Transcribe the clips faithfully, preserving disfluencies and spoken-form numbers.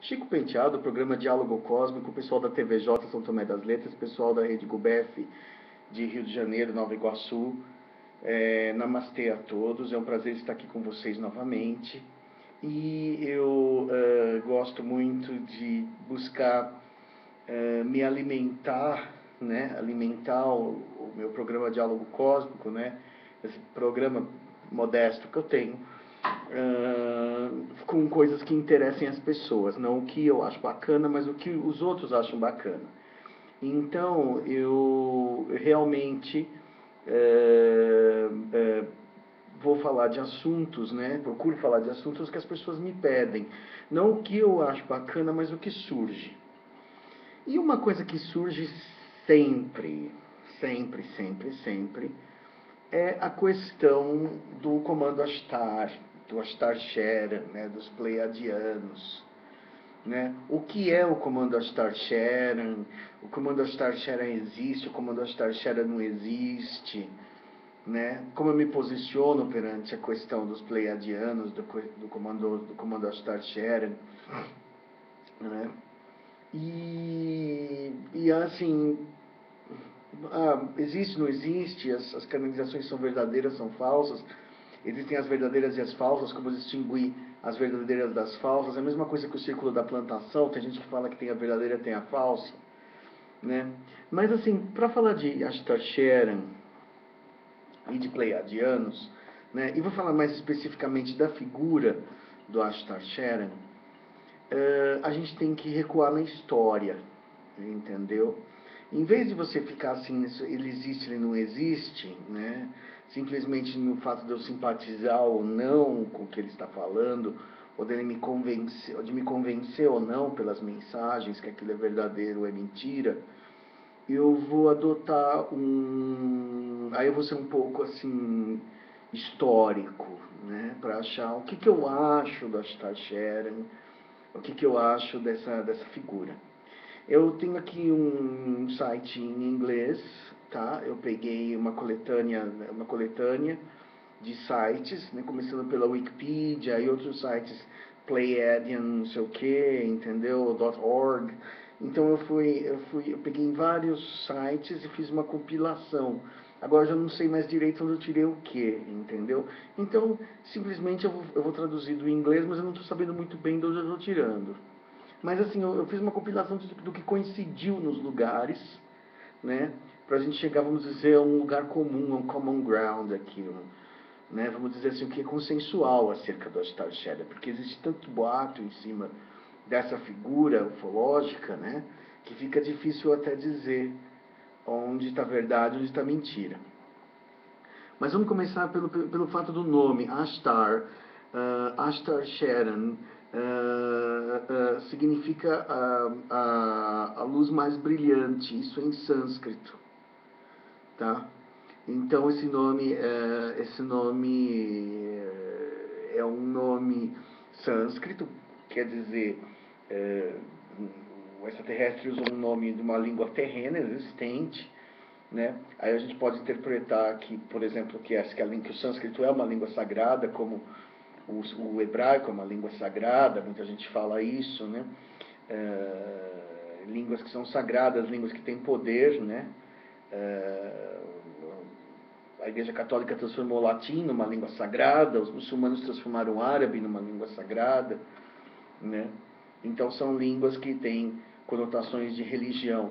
Chico Penteado, programa Diálogo Cósmico, pessoal da T V J São Tomé das Letras, pessoal da Rede Gubef de Rio de Janeiro, Nova Iguaçu. É, namastê a todos, é um prazer estar aqui com vocês novamente. E eu uh, gosto muito de buscar uh, me alimentar, né, alimentar o, o meu programa Diálogo Cósmico, né, esse programa modesto que eu tenho, Uh, com coisas que interessem as pessoas, não o que eu acho bacana, mas o que os outros acham bacana. Então, eu realmente é, é, vou falar de assuntos, né? Procuro falar de assuntos que as pessoas me pedem, não o que eu acho bacana, mas o que surge. E uma coisa que surge sempre, sempre, sempre, sempre, é a questão do comando Ashtar, do Ashtar Shera, né, dos Pleiadianos. Né? O que é o comando Ashtar Shera? O comando Ashtar Shera existe, o comando Ashtar Shera não existe. Né? Como eu me posiciono perante a questão dos Pleiadianos, do, do comando, do comando Ashtar Shera. Né? E, e assim... Ah, existe, não existe, as, as canonizações são verdadeiras, são falsas, existem as verdadeiras e as falsas, como distinguir as verdadeiras das falsas, é a mesma coisa que o círculo da plantação, tem gente que fala que tem a verdadeira, tem a falsa, né? Mas assim, para falar de Ashtar Shera e de Pleiadianos, né, e vou falar mais especificamente da figura do Ashtar Shera, uh, a gente tem que recuar na história, entendeu? Em vez de você ficar assim, ele existe, ele não existe, né? Simplesmente no fato de eu simpatizar ou não com o que ele está falando, ou dele me convencer, ou de me convencer ou não pelas mensagens que aquilo é verdadeiro ou é mentira, eu vou adotar um... Aí eu vou ser um pouco assim, histórico, né? Para achar o que, que eu acho do Ashtar Shera, o que, que eu acho dessa, dessa figura. Eu tenho aqui um site em inglês, tá? Eu peguei uma coletânea, uma coletânea de sites, né? Começando pela Wikipedia e outros sites, Pleiadian, não sei o que, entendeu? .org. Então eu fui, eu fui, eu peguei em vários sites e fiz uma compilação. Agora eu já não sei mais direito onde eu tirei o que, entendeu? Então simplesmente eu vou, eu vou traduzir do inglês, mas eu não estou sabendo muito bem de onde eu estou tirando. Mas assim, eu, eu fiz uma compilação de, do que coincidiu nos lugares, né? Pra gente chegar, vamos dizer, a um lugar comum, a um common ground aqui, um, né? Vamos dizer assim, o que é consensual acerca do Ashtar Shera, porque existe tanto boato em cima dessa figura ufológica, né? Que fica difícil até dizer onde está verdade, onde está mentira. Mas vamos começar pelo, pelo fato do nome, Ashtar, uh, Ashtar Shera. Uh, uh, significa uh, a, a luz mais brilhante, isso em sânscrito, tá? Então esse nome, uh, esse nome uh, é um nome sânscrito, quer dizer, uh, o extraterrestre usa um nome de uma língua terrena existente, né? Aí a gente pode interpretar que, por exemplo, que, que, a, que o sânscrito é uma língua sagrada, como O, o hebraico é uma língua sagrada, muita gente fala isso, né? É, línguas que são sagradas, línguas que têm poder, né? É, a Igreja Católica transformou o latim numa língua sagrada, os muçulmanos transformaram o árabe numa língua sagrada, né? Então são línguas que têm conotações de religião.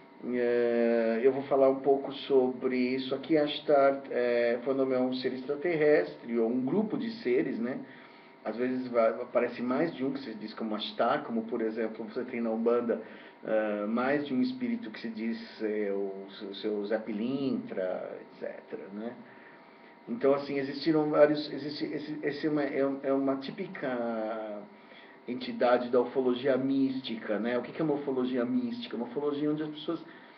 É, eu vou falar um pouco sobre isso aqui. Ashtar é, é um ser extraterrestre, ou um grupo de seres, né? Às vezes vai, aparece mais de um que se diz como Ashtar, como por exemplo, você tem na Umbanda uh, mais de um espírito que se diz é, o, o seu Zé Pilintra, etcétera. Né? Então, assim, existiram vários... Existe, esse, esse é, uma, é, é uma típica entidade da ufologia mística, né? O que é uma ufologia mística? Uma ufologia onde as pessoas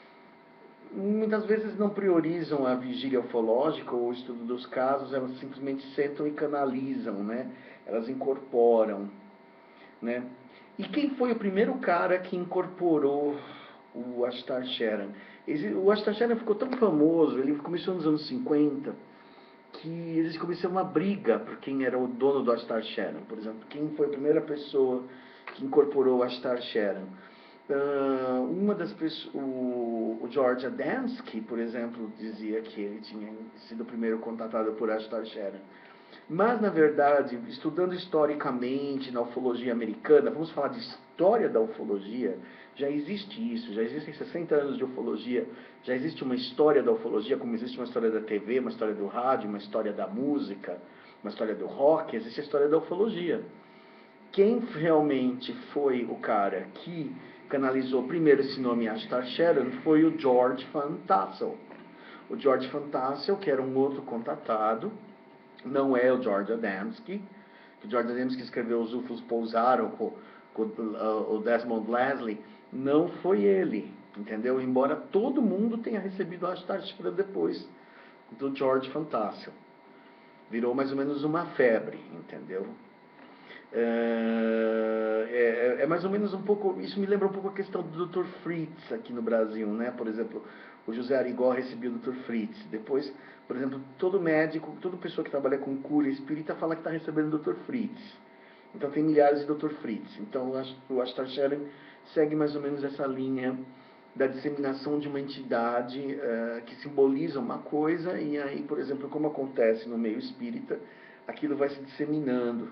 muitas vezes não priorizam a vigília ufológica ou o estudo dos casos, elas simplesmente sentam e canalizam, né? Elas incorporam, né? E quem foi o primeiro cara que incorporou o Ashtar Shera? O Ashtar Shera ficou tão famoso, ele começou nos anos cinquenta, que eles começaram uma briga por quem era o dono do Ashtar Shera. Por exemplo, quem foi a primeira pessoa que incorporou Ashtar Sheran. Uh, uma das pessoas, o, o George Adamski, por exemplo, dizia que ele tinha sido o primeiro contatado por Ashtar Sheran. Mas, na verdade, estudando historicamente na ufologia americana, vamos falar de história da ufologia, já existe isso, já existem sessenta anos de ufologia, já existe uma história da ufologia, como existe uma história da T V, uma história do rádio, uma história da música, uma história do rock, existe a história da ufologia. Quem realmente foi o cara que canalizou primeiro esse nome Ashtar Sheran foi o George Van Tassel. O George Van Tassel, que era um outro contatado, não é o George Adamski, que o George Adamski escreveu Os U F Os Pousaram com, com uh, o Desmond Leslie, não foi ele, entendeu? Embora todo mundo tenha recebido a Ashtar Sheran depois do George Van Tassel. Virou mais ou menos uma febre, entendeu? É, é, é mais ou menos um pouco, isso me lembra um pouco a questão do doutor Fritz aqui no Brasil, né? Por exemplo, o José Arigó recebeu o doutor Fritz. Depois, por exemplo, todo médico, toda pessoa que trabalha com cura espírita fala que está recebendo o doutor Fritz. Então tem milhares de doutor Fritz. Então o Ashtar Sheran segue mais ou menos essa linha da disseminação de uma entidade uh, que simboliza uma coisa, e aí, por exemplo, como acontece no meio espírita, aquilo vai se disseminando.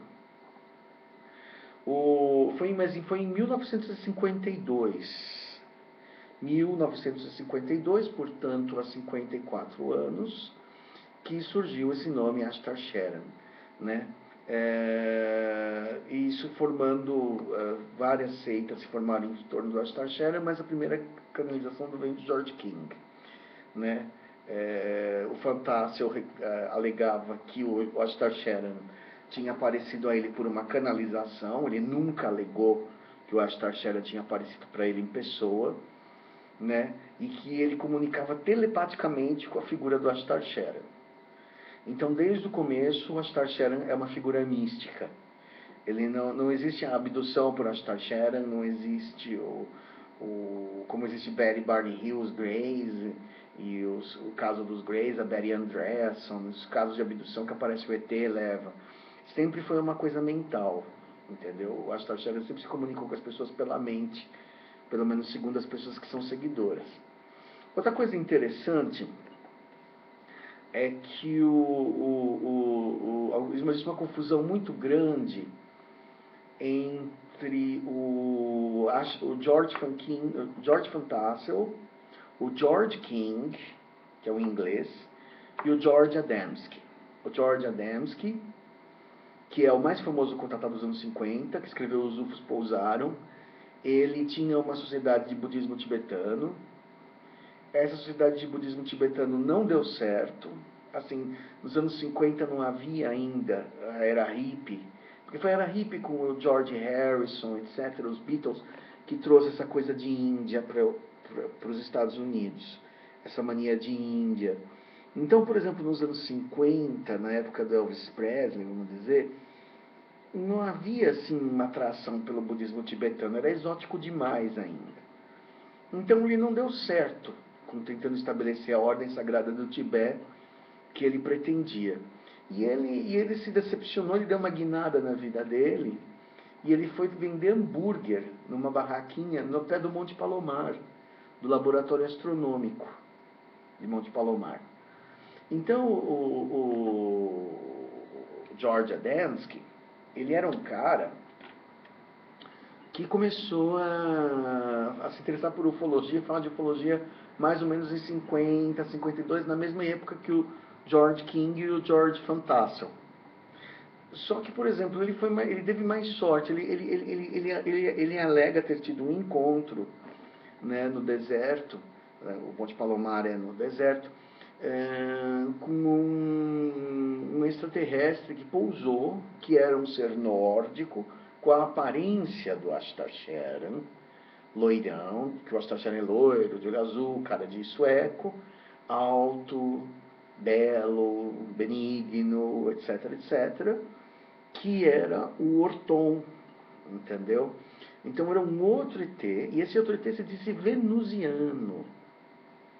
O, foi, mas foi em mil novecentos e cinquenta e dois, mil novecentos e cinquenta e dois, portanto, há cinquenta e quatro anos, que surgiu esse nome Ashtar Sheran, né? É, isso formando uh, várias seitas se formaram em torno do Ashtar Sheran, mas a primeira canonização vem de George King, né? É, o Van Tassel uh, alegava que o Ashtar Sheran tinha aparecido a ele por uma canalização, ele nunca alegou que o Ashtar Sheran tinha aparecido para ele em pessoa, né? E que ele comunicava telepaticamente com a figura do Ashtar Sheran. Então, desde o começo, o Ashtar Sheran é uma figura mística. Ele não, não existe a abdução por Ashtar Sheran, não existe o, o como existe Betty Barney Hill, os Greys, e os, o caso dos Greys, a Betty Andreasson, os casos de abdução que aparece o E T leva. Sempre foi uma coisa mental, entendeu? O Ashtar Sheran sempre se comunicou com as pessoas pela mente, pelo menos segundo as pessoas que são seguidoras. Outra coisa interessante é que o, o, o, o, existe uma confusão muito grande entre o, o George Van King, George Van Tassel, o George King, que é o inglês, e o George Adamski. O George Adamski, que é o mais famoso contatado dos anos cinquenta, que escreveu Os U F Os Pousaram, ele tinha uma sociedade de budismo tibetano. Essa sociedade de budismo tibetano não deu certo. Assim, nos anos cinquenta não havia ainda a era hippie, porque foi a era hippie com o George Harrison, etcétera, os Beatles, que trouxe essa coisa de Índia para os Estados Unidos, essa mania de Índia. Então, por exemplo, nos anos cinquenta, na época do Elvis Presley, vamos dizer, não havia assim uma atração pelo budismo tibetano, era exótico demais ainda. Então ele não deu certo com tentando estabelecer a ordem sagrada do Tibete que ele pretendia. E ele, e ele se decepcionou, ele deu uma guinada na vida dele, e ele foi vender hambúrguer numa barraquinha no pé do Monte Palomar, do Laboratório Astronômico de Monte Palomar. Então o, o George Adamski, ele era um cara que começou a, a se interessar por ufologia, falar de ufologia mais ou menos em cinquenta, cinquenta e dois, na mesma época que o George King e o George Van Tassel. Só que, por exemplo, ele, foi, ele teve mais sorte, ele, ele, ele, ele, ele, ele, ele alega ter tido um encontro, né, no deserto, o Monte Palomar é no deserto, é, com um, um extraterrestre que pousou, que era um ser nórdico, com a aparência do Ashtar Sheran, loirão, que o Ashtar Sheran é loiro, de olho azul, cara de sueco, alto, belo, benigno, etc, etc, que era o Orton, entendeu? Então era um outro E T, e esse outro E T se disse venusiano.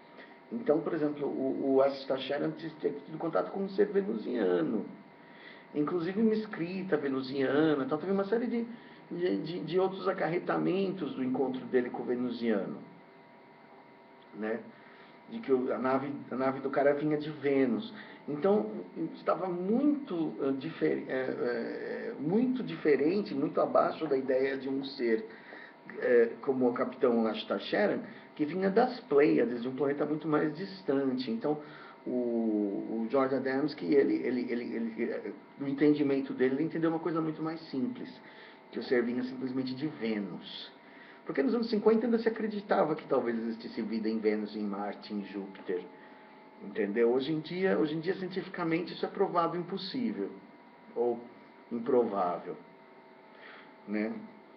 Então, por exemplo, o, o Ashtar Sheran tinha tido contato com um ser venusiano. inclusive uma escrita venusiana, então teve uma série de, de, de, de outros acarretamentos do encontro dele com o venusiano, né? De que a nave, a nave do cara vinha de Vênus. Então, estava muito, uh, difer, uh, uh, muito diferente, muito abaixo da ideia de um ser uh, como o capitão Ashtar Sheran, que vinha das Pleiades, de um planeta muito mais distante. Então, o, o George Adamski, ele, ele, ele, ele, no entendimento dele, ele entendeu uma coisa muito mais simples, que o ser vinha simplesmente de Vênus. Porque nos anos cinquenta ainda se acreditava que talvez existisse vida em Vênus, em Marte, em Júpiter. Entendeu? Hoje em dia, hoje em dia cientificamente, isso é provado impossível. Ou improvável. Né?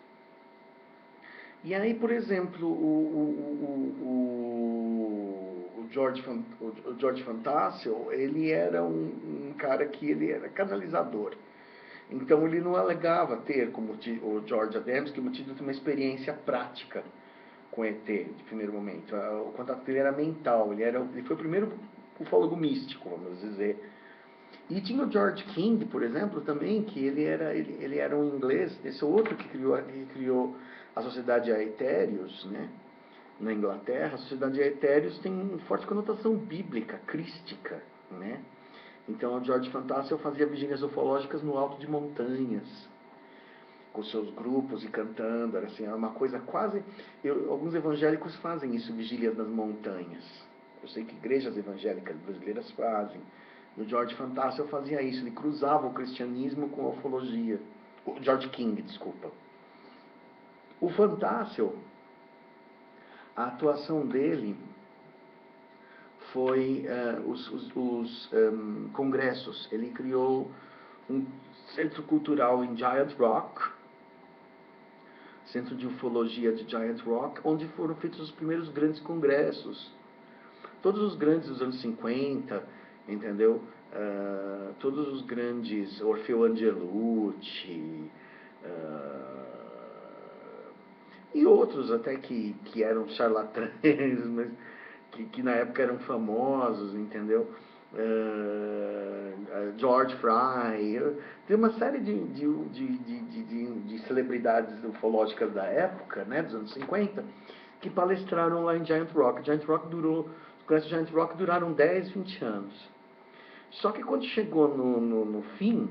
E aí, por exemplo, o, o, o, o, George, o George Fantassel, ele era um, um cara que ele era canalizador. Então ele não alegava ter, como o George Adamski, tido uma experiência prática com E T, de primeiro momento. O contato dele era mental, ele, era, ele foi o primeiro ufólogo místico, vamos dizer. E tinha o George King, por exemplo, também, que ele era, ele, ele era um inglês, esse outro que criou, que criou a Sociedade Aetéreos, né, na Inglaterra. A Sociedade Aetéreos tem uma forte conotação bíblica, crística, né? Então, o George Fantassel fazia vigílias ufológicas no alto de montanhas, com seus grupos e cantando. Era, assim, era uma coisa quase... Eu, alguns evangélicos fazem isso, vigílias nas montanhas. Eu sei que igrejas evangélicas brasileiras fazem. E o George Fantassel fazia isso, ele cruzava o cristianismo com a ufologia. O George King, desculpa. O Fantassel, a atuação dele foi uh, os, os, os um, congressos. Ele criou um centro cultural em Giant Rock, centro de ufologia de Giant Rock, onde foram feitos os primeiros grandes congressos. Todos os grandes dos anos cinquenta, entendeu? Uh, todos os grandes, Orfeu Angelucci, uh, e outros até que, que eram charlatães, mas que, que na época eram famosos, entendeu? Uh, George Fry, tem uma série de, de, de, de, de, de celebridades ufológicas da época, né, dos anos cinquenta, que palestraram lá em Giant Rock. Giant Rock durou, os congressos de Giant Rock duraram dez, vinte anos. Só que quando chegou no, no, no fim,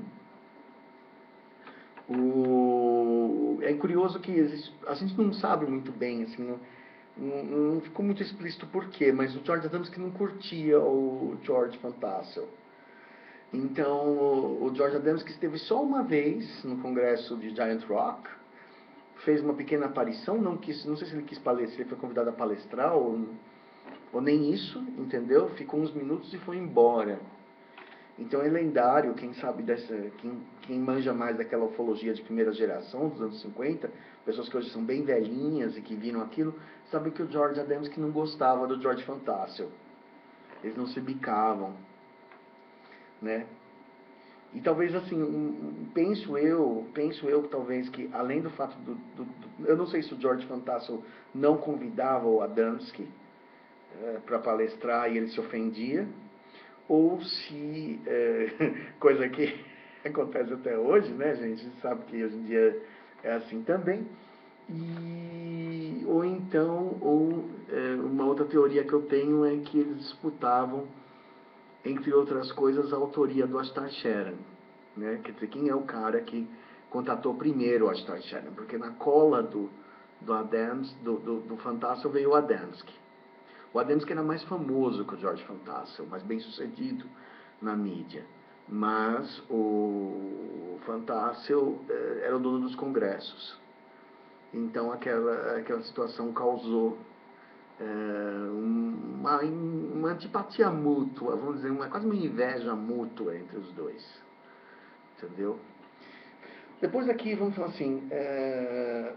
o, é curioso que existe, a gente não sabe muito bem, assim, não, não, não ficou muito explícito por quê, mas o George Adamski não curtia o George Fantassel. Então, o George Adamski esteve só uma vez no congresso de Giant Rock, fez uma pequena aparição, não, quis, não sei se ele quis palestrar, ele foi convidado a palestrar, ou, ou nem isso, entendeu? Ficou uns minutos e foi embora. Então é lendário, quem sabe dessa, quem, quem manja mais daquela ufologia de primeira geração, dos anos cinquenta, pessoas que hoje são bem velhinhas e que viram aquilo, sabem que o George Adamski não gostava do George Fantassel. Eles não se bicavam, né? E talvez assim, um, penso eu, penso eu que talvez que, além do fato do, do, do... Eu não sei se o George Fantassel não convidava o Adamski é, para palestrar e ele se ofendia, ou se, é, coisa que acontece até hoje, né, gente? A gente sabe que hoje em dia é assim também. E, ou então, ou é, uma outra teoria que eu tenho é que eles disputavam, entre outras coisas, a autoria do Ashtar Sheran, né? Quer dizer, quem é o cara que contatou primeiro o Ashtar Sheran? Porque na cola do, do, Adams, do, do, do Fantassel veio o Adamski. O Adamski era mais famoso que o George Fantassel, mais bem sucedido na mídia. Mas o Fantassel eh, era o dono dos congressos. Então aquela, aquela situação causou eh, uma, uma antipatia mútua, vamos dizer, uma, quase uma inveja mútua entre os dois. Entendeu? Depois aqui, vamos falar assim... Eh,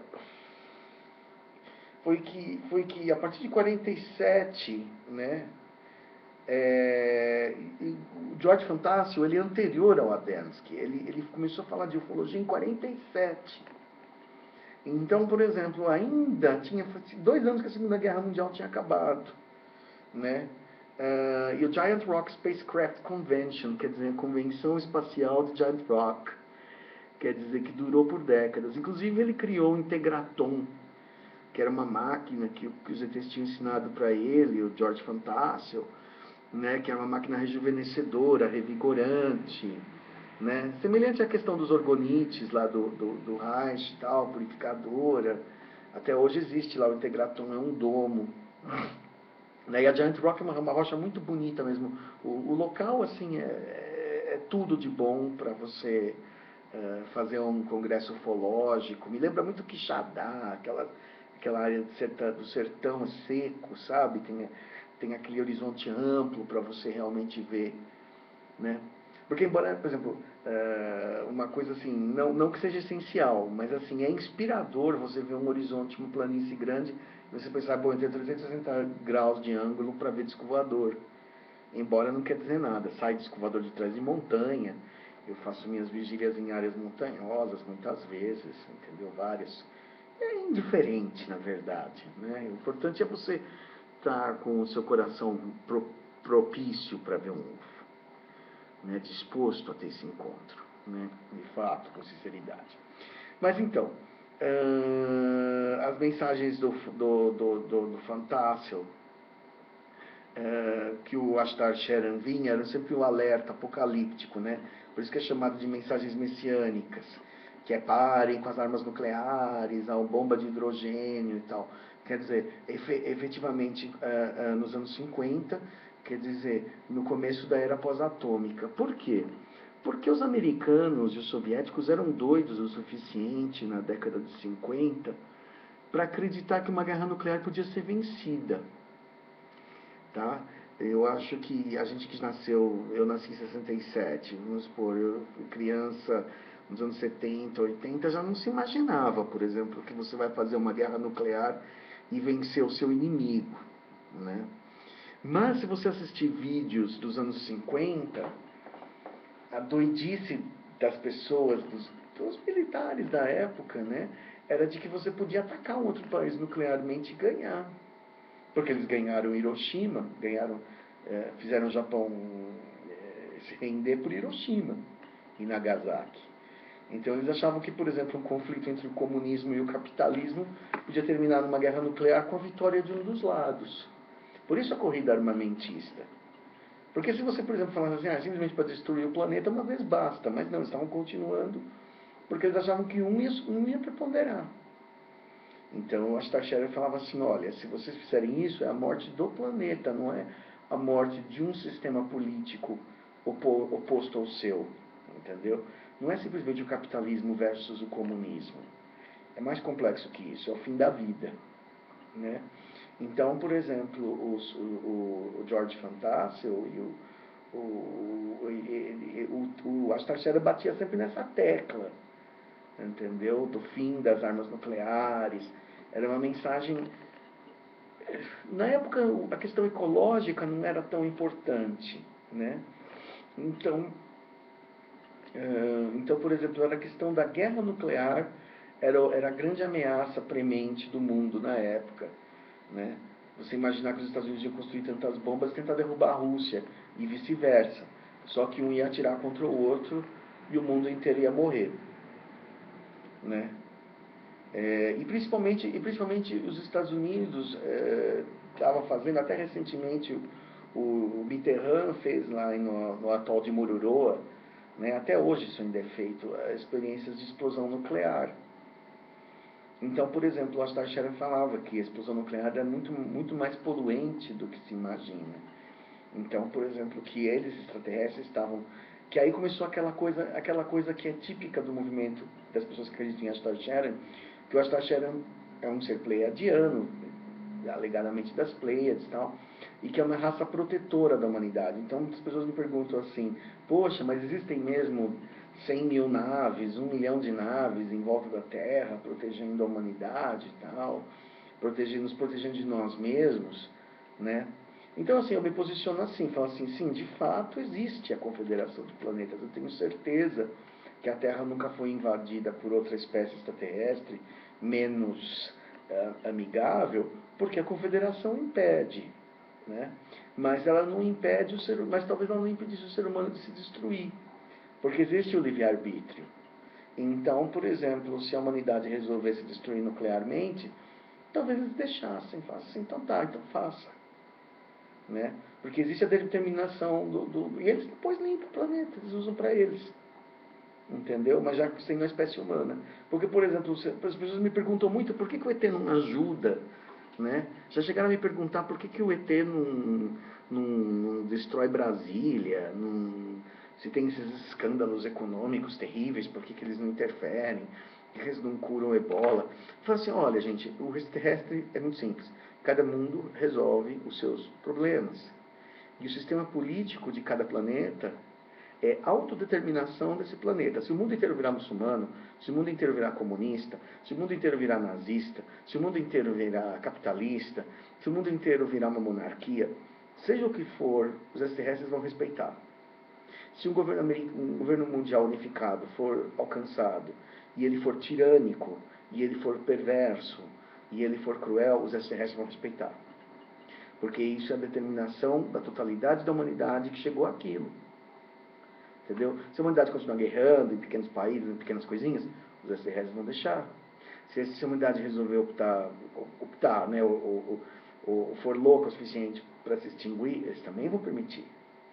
foi que, foi que a partir de quarenta e sete, né, é, o George Fantassel, ele é anterior ao Adamski, ele, ele começou a falar de ufologia em quarenta e sete. Então, por exemplo, ainda tinha dois anos que a Segunda Guerra Mundial tinha acabado, né? Uh, e o Giant Rock Spacecraft Convention, quer dizer, a Convenção Espacial de Giant Rock, quer dizer que durou por décadas. Inclusive ele criou o Integraton, que era uma máquina que, que os E Tês tinham ensinado para ele, o George Fantassel, né, que era uma máquina rejuvenescedora, revigorante, né, semelhante à questão dos orgonites lá do, do, do Reich e tal, purificadora. Até hoje existe lá o Integraton, é um domo. Né, e a Giant Rock é uma, uma rocha muito bonita mesmo. O, o local, assim, é, é, é tudo de bom para você é, fazer um congresso ufológico. Me lembra muito Quixadá, aquela, aquela área do sertão, do sertão seco, sabe? Tem, tem aquele horizonte amplo para você realmente ver, né? Porque, embora, por exemplo, é, uma coisa assim, não, não que seja essencial, mas assim, é inspirador você ver um horizonte, uma planície grande, e você pensar, bom, eu tenho trezentos e sessenta graus de ângulo para ver disco voador. Embora não quer dizer nada, sai disco voador de trás de montanha, eu faço minhas vigílias em áreas montanhosas muitas vezes, entendeu? Várias. É indiferente, na verdade, né? O importante é você estar com o seu coração pro, propício para ver um U F O. Né, disposto a ter esse encontro, né, de fato, com sinceridade. Mas então, uh, as mensagens do, do, do, do, do Fantassel, uh, que o Ashtar Sheran vinha, eram sempre um alerta apocalíptico, né? Por isso que é chamado de mensagens messiânicas, que é parem com as armas nucleares, a bomba de hidrogênio e tal. Quer dizer, efetivamente, uh, uh, nos anos cinquenta, quer dizer, no começo da era pós-atômica. Por quê? Porque os americanos e os soviéticos eram doidos o suficiente na década de cinquenta para acreditar que uma guerra nuclear podia ser vencida. Tá? Eu acho que a gente que nasceu, eu nasci em sessenta e sete, vamos supor, eu fui criança nos anos setenta, oitenta, já não se imaginava, por exemplo, que você vai fazer uma guerra nuclear e vencer o seu inimigo, né? Mas se você assistir vídeos dos anos cinquenta, a doidice das pessoas, dos, dos militares da época, né, era de que você podia atacar um outro país nuclearmente e ganhar. Porque eles ganharam Hiroshima, ganharam, é, fizeram o Japão é, se render por Hiroshima e Nagasaki. Então eles achavam que, por exemplo, um conflito entre o comunismo e o capitalismo podia terminar numa guerra nuclear com a vitória de um dos lados. Por isso a corrida armamentista. Porque se você, por exemplo, falasse assim, ah, simplesmente para destruir o planeta uma vez basta, mas não, eles estavam continuando, porque eles achavam que um ia, um ia preponderar. Então, a Starshare falava assim, olha, se vocês fizerem isso, é a morte do planeta, não é a morte de um sistema político opo oposto ao seu, entendeu? Não é simplesmente o capitalismo versus o comunismo. É mais complexo que isso, é o fim da vida, né? Então, por exemplo, os, o, o George Fantassel e o, o, o, o, o Ashtar batia sempre nessa tecla, entendeu? Do fim das armas nucleares. Era uma mensagem... Na época, a questão ecológica não era tão importante, né? Então, uh, então por exemplo, era a questão da guerra nuclear, era, era a grande ameaça premente do mundo na época, né? Você imaginar que os Estados Unidos iam construir tantas bombas e tentar derrubar a Rússia, e vice-versa. Só que um ia atirar contra o outro e o mundo inteiro ia morrer, né? É, e, principalmente, e principalmente os Estados Unidos estavam é, fazendo, até recentemente, o, o Mitterrand fez lá no, no atol de Mururoa, né? Até hoje isso ainda é feito, experiências de explosão nuclear. Então, por exemplo, o Ashtar Sheran falava que a explosão nuclear é muito, muito mais poluente do que se imagina. Então, por exemplo, que eles, extraterrestres, estavam... Que aí começou aquela coisa, aquela coisa que é típica do movimento das pessoas que acreditam em Ashtar Sheran, que o Ashtar Sheran é um ser pleiadiano, alegadamente das Pleiades e tal, e que é uma raça protetora da humanidade. Então, muitas pessoas me perguntam assim, poxa, mas existem mesmo cem mil naves, um milhão de naves em volta da Terra, protegendo a humanidade e tal, protegendo, nos protegendo de nós mesmos, né? Então, assim, eu me posiciono assim, falo assim, sim, de fato existe a Confederação de Planetas, eu tenho certeza que a Terra nunca foi invadida por outra espécie extraterrestre menos uh, amigável, porque a Confederação impede, né? Mas ela não impede o ser, mas talvez ela não impedisse o ser humano de se destruir, porque existe o livre-arbítrio. Então, por exemplo, se a humanidade resolvesse destruir nuclearmente, talvez eles deixassem, falassem assim, então tá, então faça. Né? Porque existe a determinação do, do... E eles depois limpam o planeta, eles usam para eles. Entendeu? Mas já sem uma espécie humana. Porque, por exemplo, as pessoas me perguntam muito por que, que o E T não ajuda. Né? Já chegaram a me perguntar por que, que o E T não, não, não destrói Brasília, não, se tem esses escândalos econômicos terríveis, por que, que eles não interferem, por que eles não curam o ebola. Eu falo assim, olha gente, o extraterrestre é muito simples. Cada mundo resolve os seus problemas. E o sistema político de cada planeta é autodeterminação desse planeta. Se o mundo inteiro virar muçulmano, se o mundo inteiro virar comunista, se o mundo inteiro virar nazista, se o mundo inteiro virar capitalista, se o mundo inteiro virar uma monarquia, seja o que for, os extraterrestres vão respeitar. Se um governo, um governo mundial unificado for alcançado, e ele for tirânico, e ele for perverso, e ele for cruel, os extraterrestres vão respeitar. Porque isso é a determinação da totalidade da humanidade que chegou àquilo. Entendeu? Se a humanidade continuar guerrando em pequenos países, em pequenas coisinhas, os extraterrestres vão deixar. Se a humanidade resolver optar, optar né, ou, ou, ou for louco o suficiente para se extinguir, eles também vão permitir.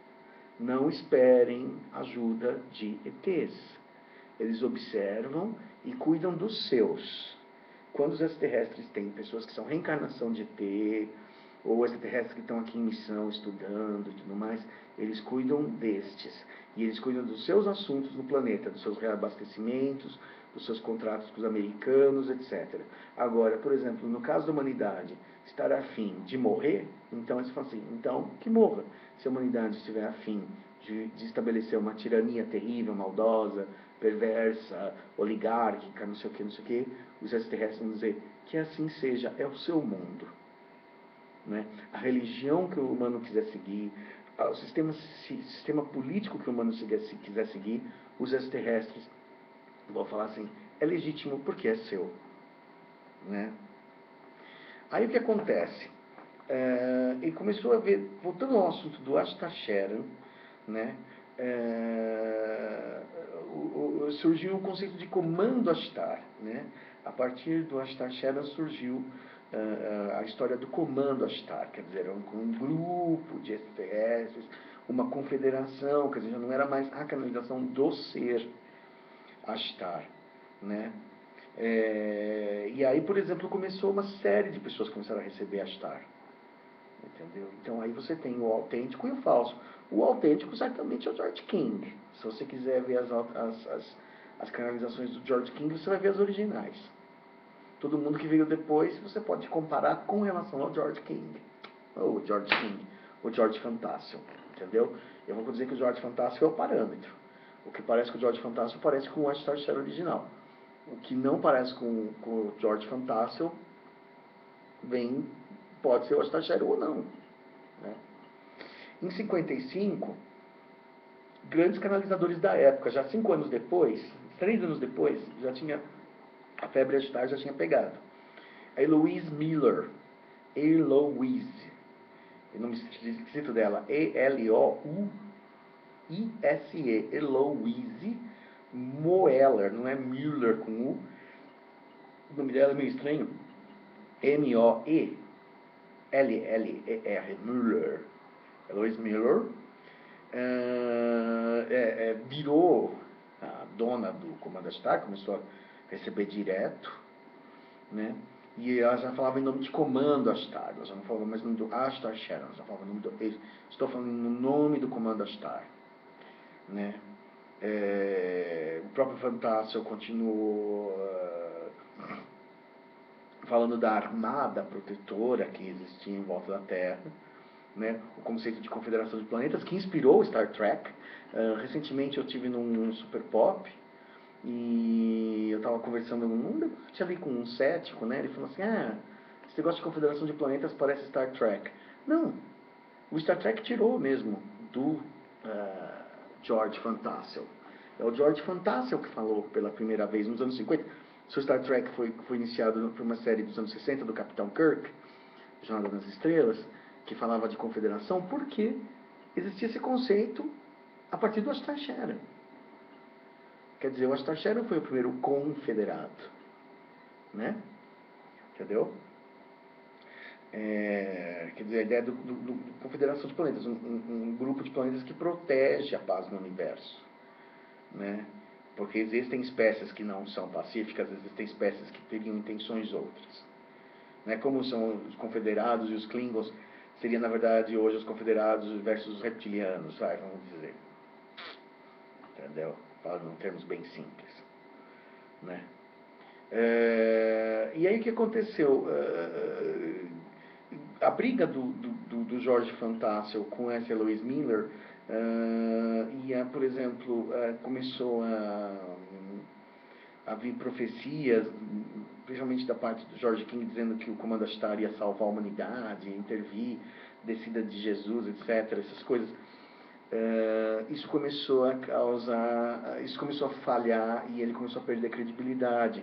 Não esperem ajuda de E Tês. Eles observam e cuidam dos seus. Quando os extraterrestres têm pessoas que são reencarnação de E Tê, ou extraterrestres que estão aqui em missão, estudando e tudo mais, eles cuidam destes. E eles cuidam dos seus assuntos no planeta, dos seus reabastecimentos, dos seus contratos com os americanos, etcétera. Agora, por exemplo, no caso da humanidade estar afim de morrer, então eles falam assim, então que morra. Se a humanidade estiver afim de, de estabelecer uma tirania terrível, maldosa, perversa, oligárquica, não sei o que, não sei o que, os extraterrestres vão dizer que assim seja, é o seu mundo. Né? A religião que o humano quiser seguir, o sistema, sistema político que o humano quiser seguir, os extraterrestres vão falar assim, é legítimo porque é seu. Né? Aí o que acontece? É, ele começou a ver, voltando ao assunto do Ashtar-Sheran, né? É, o, o, surgiu o conceito de comando Ashtar. Né? A partir do Ashtar-Sheran surgiu Uh, a história do comando Ashtar, quer dizer, um, um grupo de extraterrestres, uma confederação, quer dizer, já não era mais a canalização do ser Ashtar, né? É, e aí, por exemplo, começou uma série de pessoas que começaram a receber Ashtar, entendeu? Então aí você tem o autêntico e o falso. O autêntico certamente é o George King. Se você quiser ver as, as, as, as canalizações do George King, você vai ver as originais. Todo mundo que veio depois, você pode comparar com relação ao George King. Ou George King, ou George Fantácio, entendeu? Eu vou dizer que o George Fantácio é o parâmetro. O que parece com o George Fantácio parece com o Ashtar-Sheran original. O que não parece com, com o George Fantácio vem, pode ser o Ashtar-Sheran ou não. Né? Em cinquenta e cinco, grandes canalizadores da época, já cinco anos depois, três anos depois, já tinha... A febre Ashtar já tinha pegado. A Eloise Miller, Eloise, o nome escrito dela, E L O U I S E, Eloise Moeller, não é Müller com U. O nome dela é meio estranho. M O E L L E R, Müller. Eloise Miller. Uh, é, é, virou a dona do Comando Ashtar, começou a receber direto, né? E ela já falava em nome de Comando Ashtar, ela já não falava mais no nome do Ashtar-Sheran, ela já falava em nome do... Estou falando no nome do Comando Ashtar, né? É, o próprio Fantácio continuou uh, falando da armada protetora que existia em volta da Terra, né? O conceito de confederação de planetas que inspirou Star Trek. Uh, recentemente eu tive num Super Pop, e eu estava conversando num debate ali com um cético, né? Ele falou assim, ah, esse negócio de confederação de planetas parece Star Trek. Não, o Star Trek tirou mesmo do uh, George Fantassel. É o George Fantassel que falou pela primeira vez nos anos cinquenta. O Star Trek foi, foi iniciado por uma série dos anos sessenta do Capitão Kirk, Jornada nas Estrelas, que falava de confederação, porque existia esse conceito a partir do Ashtar Sheran. Quer dizer, o Ashtar Sheran foi o primeiro confederado, né? Entendeu? É, quer dizer, a ideia do, do, do Confederação de Planetas, um, um, um grupo de planetas que protege a paz no universo, né? Porque existem espécies que não são pacíficas, existem espécies que teriam intenções outras, né? Como são os confederados e os Klingons, seria na verdade hoje os confederados versus os reptilianos, vai, vamos dizer, entendeu? Falando em termos bem simples, né? É, e aí o que aconteceu? É, a briga do, do, do Jorge Van Tassel com essa Louise Miller, uh, e a, por exemplo, uh, começou a, a vir profecias, principalmente da parte do George King, dizendo que o Comando Ashtar ia salvar a humanidade, intervir, descida de Jesus, etcétera, essas coisas. Uh, isso começou a causar, isso começou a falhar e ele começou a perder credibilidade,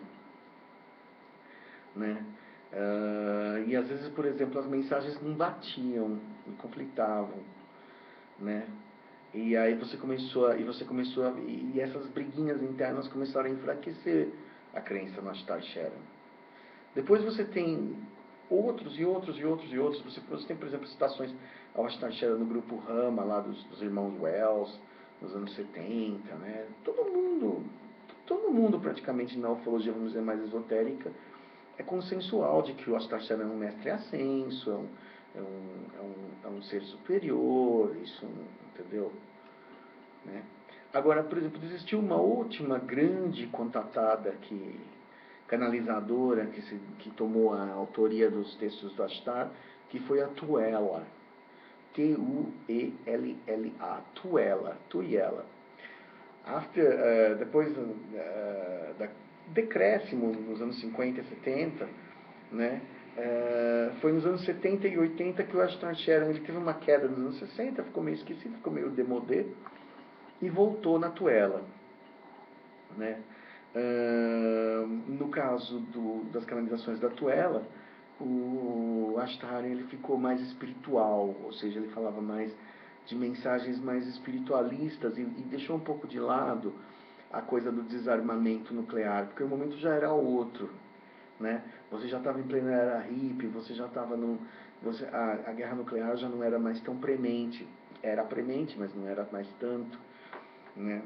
né? Uh, e às vezes, por exemplo, as mensagens não batiam, não conflitavam, né? E aí você começou a, e você começou a, e essas briguinhas internas começaram a enfraquecer a crença no Ashtar Sheran. Depois você tem outros e outros e outros e outros. Você, você tem, por exemplo, citações ao Ashtar Sheran no grupo Rama, lá dos, dos irmãos Wells, nos anos setenta, né? Todo mundo, todo mundo praticamente na ufologia, vamos dizer, mais esotérica, é consensual de que o Ashtar Sheran é um mestre ascenso, é um, é um, é um, é um ser superior, isso, entendeu? Né? Agora, por exemplo, existiu uma última grande contatada, que, canalizadora, que, se, que tomou a autoria dos textos do Ashtar, que foi a Tuela, T U E L L A, Tuela, Tuela. After, uh, depois uh, da decréscimo nos anos cinquenta e setenta, né? Uh, foi nos anos setenta e oitenta que o Ashtar Sheran, ele teve uma queda nos anos sessenta, ficou meio esquecido, ficou meio demodé, e voltou na Tuela, né? Uh, no caso do, das canalizações da Tuela, o Ashtar, ele ficou mais espiritual, ou seja, ele falava mais de mensagens mais espiritualistas e, e deixou um pouco de lado a coisa do desarmamento nuclear, porque o momento já era outro, né? Você já estava em plena era hippie, você já estava no, você, a, a guerra nuclear já não era mais tão premente, era premente, mas não era mais tanto, né?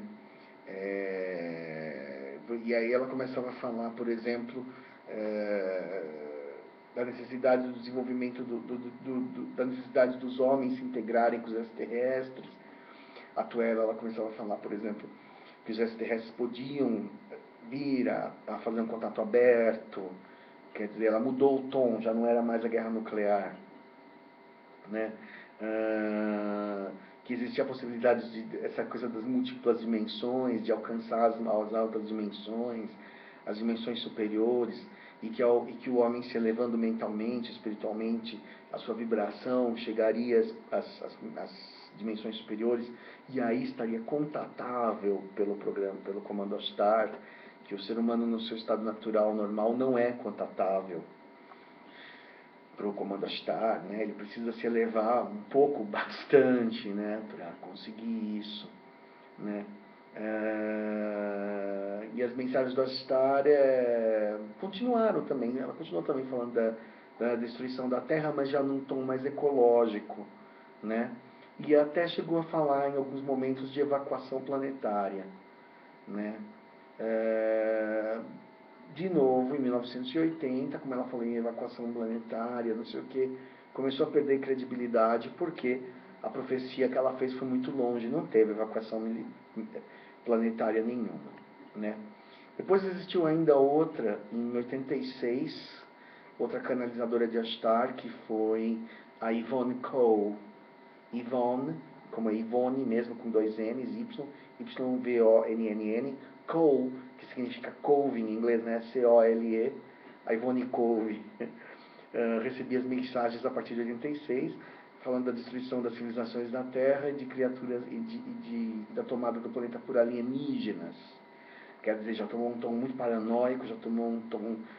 É, e aí ela começava a falar, por exemplo, é, da necessidade do desenvolvimento do, do, do, do, da necessidade dos homens se integrarem com os extraterrestres. A Tuela, ela começava a falar, por exemplo, que os extraterrestres podiam vir a, a fazer um contato aberto. Quer dizer, ela mudou o tom, já não era mais a guerra nuclear, né? Ah, que existia a possibilidade de essa coisa das múltiplas dimensões, de alcançar as, as altas dimensões, as dimensões superiores, e que, ao, e que o homem se elevando mentalmente, espiritualmente, a sua vibração chegaria às, às, às dimensões superiores, e aí estaria contatável pelo programa, pelo Comando Ashtar, que o ser humano no seu estado natural normal não é contatável para o Comando Ashtar, né? Ele precisa se elevar um pouco, bastante, né, para conseguir isso, né? É, e as mensagens do Ashtar é, continuaram também, ela continuou também falando da, da destruição da Terra, mas já num tom mais ecológico, né? E até chegou a falar em alguns momentos de evacuação planetária, né? É, de novo, em mil novecentos e oitenta, como ela falou em evacuação planetária, não sei o que, começou a perder credibilidade porque a profecia que ela fez foi muito longe, não teve evacuação planetária nenhuma, né? Depois existiu ainda outra, em oitenta e seis, outra canalizadora de Ashtar, que foi a Yvonne Cole. Yvonne, como é Yvonne mesmo, com dois N's, Y, Y V O N N N, Cole, que significa couve em inglês, né? C O L E, a Yvonne Cole. Uh, recebi as mensagens a partir de oitenta e seis, falando da destruição das civilizações da Terra e de criaturas e de, e de, da tomada do planeta por alienígenas. Quer dizer, já tomou um tom muito paranoico, já tomou um tom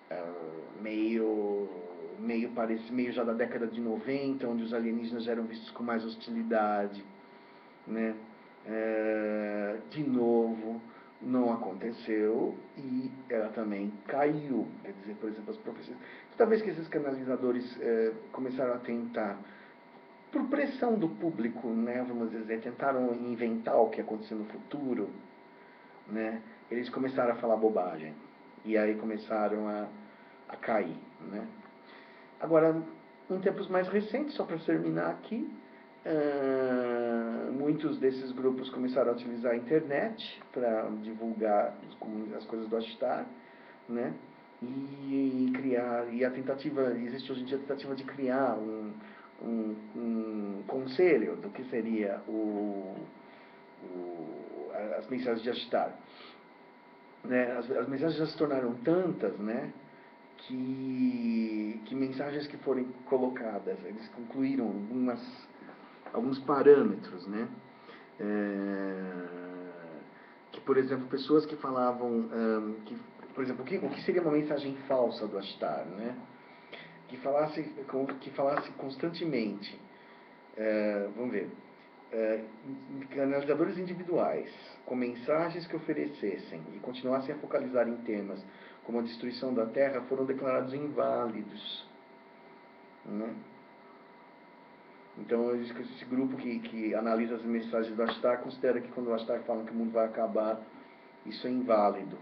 uh, meio, meio, parece, meio já da década de noventa, onde os alienígenas já eram vistos com mais hostilidade, né? É, de novo, não aconteceu e ela também caiu. Quer dizer, por exemplo, as profecias. Toda vez que esses canalizadores é, começaram a tentar, por pressão do público, né, vamos dizer, tentaram inventar o que ia acontecer no futuro, né, eles começaram a falar bobagem. E aí começaram a, a cair, né. Agora, em tempos mais recentes, só para terminar aqui, uh, muitos desses grupos começaram a utilizar a internet para divulgar as coisas do Ashtar, né, e criar, e a tentativa, existe hoje em dia a tentativa de criar um, um, um conselho do que seria o, o, as mensagens de Ashtar. Né, as, as mensagens já se tornaram tantas, né, que, que mensagens que forem colocadas, eles concluíram algumas, alguns parâmetros, né, é, que, por exemplo, pessoas que falavam, um, que, por exemplo, o que, o que seria uma mensagem falsa do Ashtar, né, que falasse, que falasse constantemente, é, vamos ver, é, canalizadores individuais com mensagens que oferecessem e continuassem a focalizar em temas como a destruição da Terra foram declarados inválidos, né? Então esse grupo que, que analisa as mensagens do Ashtar considera que quando o Ashtar fala que o mundo vai acabar, isso é inválido,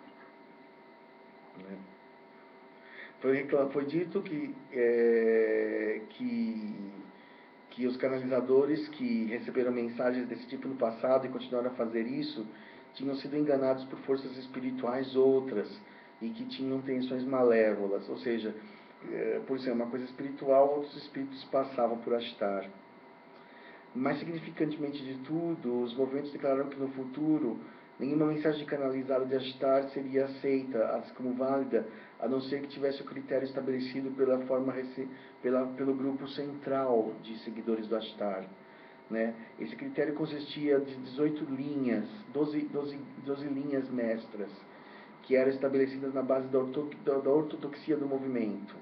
né? Foi, foi dito que, é, que, que os canalizadores que receberam mensagens desse tipo no passado e continuaram a fazer isso, tinham sido enganados por forças espirituais outras e que tinham intenções malévolas, ou seja, é, por ser uma coisa espiritual, outros espíritos passavam por Ashtar. Mais significantemente de tudo, os movimentos declararam que no futuro nenhuma mensagem canalizada de Ashtar seria aceita assim como válida, a não ser que tivesse o critério estabelecido pela forma, pela, pelo grupo central de seguidores do Ashtar. Né? Esse critério consistia de dezoito linhas, doze, doze, doze linhas mestras, que eram estabelecidas na base da, orto, da, da ortodoxia do movimento.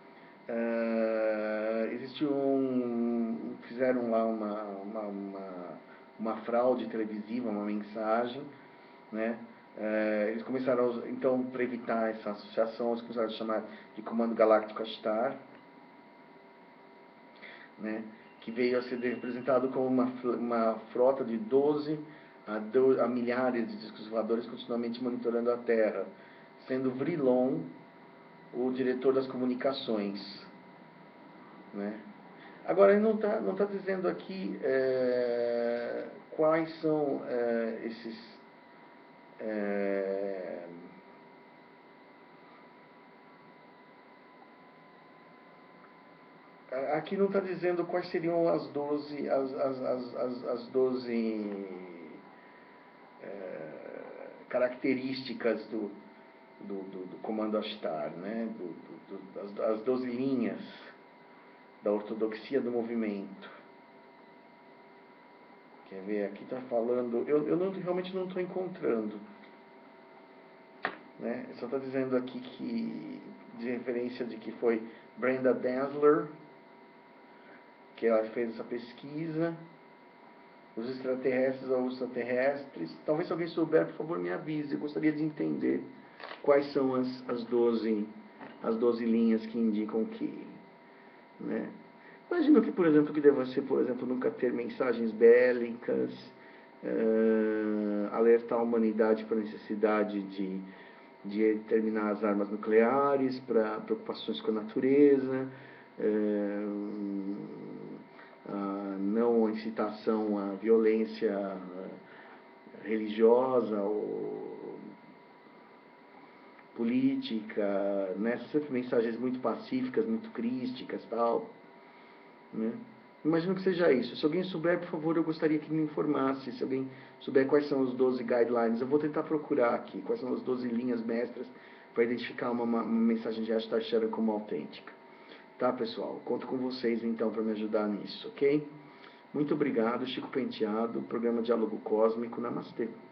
Uh, existiu um, fizeram lá uma, uma, uma, uma fraude televisiva, uma mensagem, né? Uh, eles começaram, a, então, para evitar essa associação, eles começaram a chamar de Comando Galáctico Ashtar, né? Que veio a ser representado como uma, uma frota de doze a, do, a milhares de discos voadores continuamente monitorando a Terra, sendo Vrilon o diretor das comunicações, né? Agora, ele não está não tá dizendo aqui é, quais são é, esses... É, aqui não está dizendo quais seriam as doze as, as, as, as, as doze é, características do, do, do, do comando Ashtar, né? do, do, do, as, as doze linhas da ortodoxia do movimento. Quer ver? Aqui está falando... Eu, eu não, realmente não estou encontrando. Né? Só está dizendo aqui que... De referência de que foi Brenda Dazzler, que ela fez essa pesquisa. Os extraterrestres ou extraterrestres. Talvez se alguém souber, por favor, me avise. Eu gostaria de entender quais são as, as, doze, as doze linhas que indicam que... Né? Imagino que, por exemplo, que deva ser, por exemplo, nunca ter mensagens bélicas, uh, alertar a humanidade para a necessidade de, de terminar as armas nucleares, para preocupações com a natureza, uh, uh, não incitação à violência religiosa ou política, né? Sempre mensagens muito pacíficas, muito crísticas, tal. Né? Imagino que seja isso. Se alguém souber, por favor, eu gostaria que me informasse. Se alguém souber quais são os doze guidelines, eu vou tentar procurar aqui quais são as doze linhas mestras para identificar uma, uma, uma mensagem de Ashtar Shara como autêntica. Tá, pessoal? Conto com vocês, então, para me ajudar nisso, ok? Muito obrigado. Chico Penteado, programa Diálogo Cósmico. Namastê.